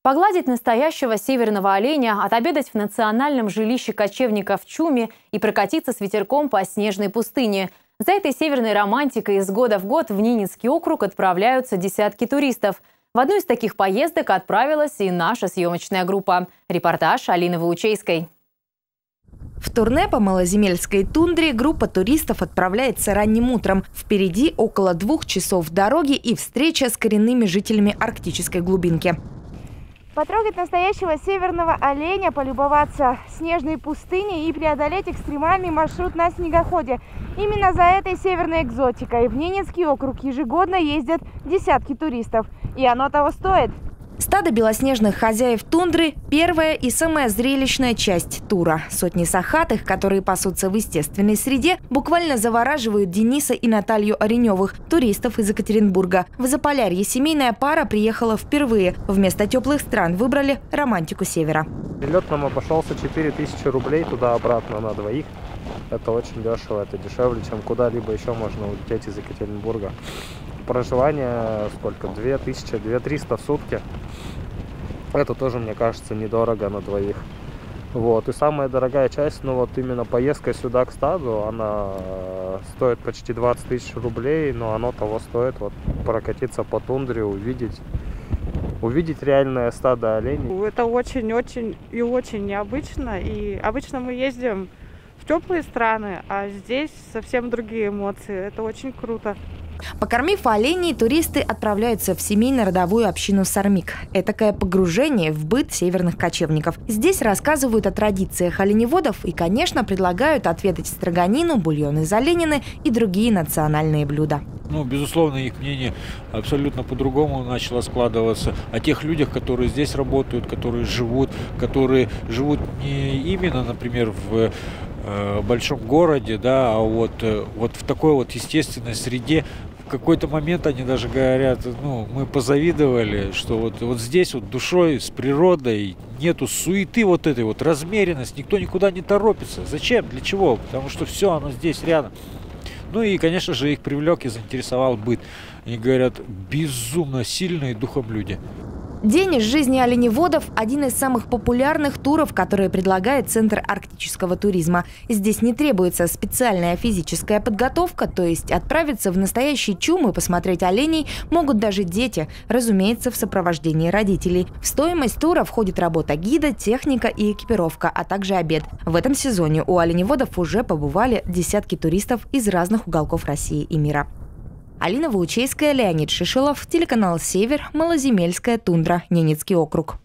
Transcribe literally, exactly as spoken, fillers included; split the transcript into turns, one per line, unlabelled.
Погладить настоящего северного оленя, отобедать в национальном жилище кочевников в Чуме и прокатиться с ветерком по снежной пустыне. За этой северной романтикой из года в год в Ненецкий округ отправляются десятки туристов. В одну из таких поездок отправилась и наша съемочная группа. Репортаж Алины Ваучейской.
В турне по малоземельской тундре группа туристов отправляется ранним утром. Впереди около двух часов дороги и встреча с коренными жителями арктической глубинки.
Потрогать настоящего северного оленя, полюбоваться снежной пустыней и преодолеть экстремальный маршрут на снегоходе. Именно за этой северной экзотикой в Ненецкий округ ежегодно ездят десятки туристов. И оно того стоит.
Стадо белоснежных хозяев тундры – первая и самая зрелищная часть тура. Сотни сахатых, которые пасутся в естественной среде, буквально завораживают Дениса и Наталью Ореневых, туристов из Екатеринбурга. В Заполярье семейная пара приехала впервые. Вместо теплых стран выбрали романтику севера.
Билет нам обошелся четыре тысячи рублей туда-обратно на двоих. Это очень дешево, это дешевле, чем куда-либо еще можно улететь из Екатеринбурга. Проживание сколько? две тысячи, две тысячи триста в сутки. Это тоже, мне кажется, недорого на двоих. Вот. И самая дорогая часть, ну вот именно поездка сюда к стаду, она стоит почти двадцать тысяч рублей, но оно того стоит. Вот прокатиться по тундре, увидеть, увидеть реальное стадо оленей.
Это очень-очень и очень необычно. И обычно мы ездим в теплые страны, а здесь совсем другие эмоции. Это очень круто.
Покормив оленей, туристы отправляются в семейно-родовую общину Сармик. Этакое погружение в быт северных кочевников. Здесь рассказывают о традициях оленеводов и, конечно, предлагают отведать строганину, бульон из оленины и другие национальные блюда.
Ну, безусловно, их мнение абсолютно по-другому начало складываться. О тех людях, которые здесь работают, которые живут, которые живут не именно, например, в э, большом городе, да, а вот, э, вот в такой вот естественной среде. В какой-то момент они даже говорят, ну, мы позавидовали, что вот, вот здесь вот душой, с природой, нету суеты вот этой вот, размеренность, никто никуда не торопится. Зачем? Для чего? Потому что все, оно здесь рядом. Ну и, конечно же, их привлек и заинтересовал быт. Они говорят, безумно сильные духом люди.
День из жизни оленеводов – один из самых популярных туров, которые предлагает Центр арктического туризма. Здесь не требуется специальная физическая подготовка, то есть отправиться в настоящий чум и посмотреть оленей могут даже дети, разумеется, в сопровождении родителей. В стоимость тура входит работа гида, техника и экипировка, а также обед. В этом сезоне у оленеводов уже побывали десятки туристов из разных уголков России и мира. Алина Ваучейская, Леонид Шишилов, телеканал «Север», малоземельская тундра, Ненецкий округ.